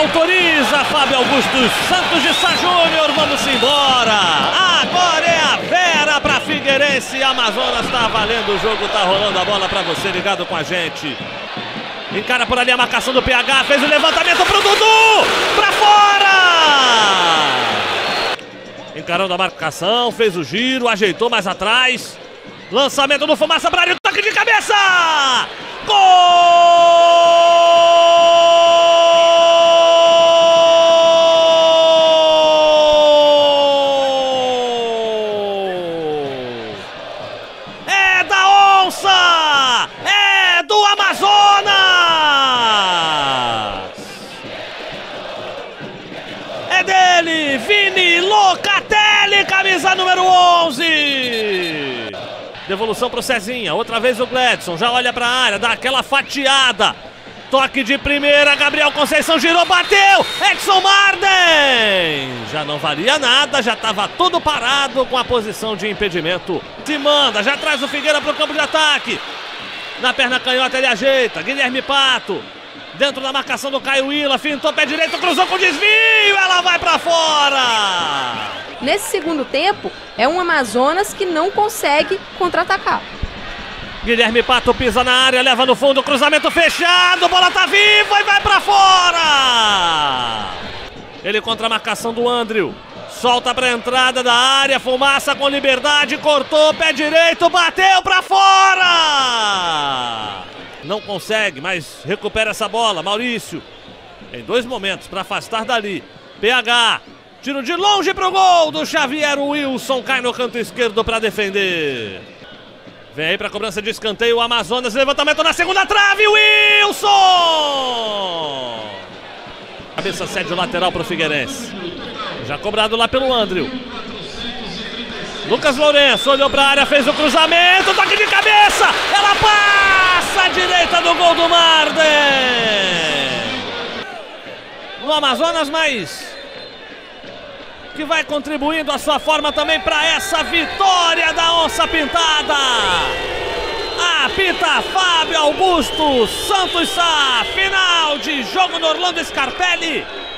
autoriza Fábio Augusto Santos de Sá Júnior, vamos embora. Agora é a Vera para Figueirense, Amazonas tá valendo o jogo, tá rolando a bola para você ligado com a gente. Encara por ali a marcação do PH, fez o levantamento pro Dudu, para fora! Encarando a marcação, fez o giro, ajeitou mais atrás. Lançamento do Fumaça para área, toque de cabeça! Gol! É da Onça! É do Amazonas! É dele, Vini Locatelli, camisa número 11. Devolução pro Cezinha, outra vez o Gledson, já olha pra área, dá aquela fatiada. Toque de primeira, Gabriel Conceição girou, bateu, Edson Marden. Já não valia nada, já estava tudo parado com a posição de impedimento. Se manda, já traz o Figueira pro campo de ataque. Na perna canhota ele ajeita, Guilherme Pato. Dentro da marcação do Caio Ila, fintou pé direito, cruzou com desvio, ela vai pra fora. Nesse segundo tempo, é um Amazonas que não consegue contra-atacar. Guilherme Pato pisa na área, leva no fundo, cruzamento fechado, bola tá viva e vai pra fora! Ele contra a marcação do Andrew, solta pra entrada da área, Fumaça com liberdade, cortou, pé direito, bateu pra fora! Não consegue, mas recupera essa bola, Maurício. Em dois momentos para afastar dali, PH, tiro de longe pro gol do Xavier, o Wilson cai no canto esquerdo para defender. Vem aí para cobrança de escanteio o Amazonas, levantamento na segunda trave, Wilson! Cabeça cede o lateral para o Figueirense. Já cobrado lá pelo Andrew. Lucas Lourenço olhou para a área, fez o cruzamento, toque de cabeça, ela passa à direita do gol do Marden. No Amazonas, mas que vai contribuindo a sua forma também para essa vitória da Onça Pintada. Apita Fábio Augusto Santos Sá, final de jogo no Orlando Scarpelli.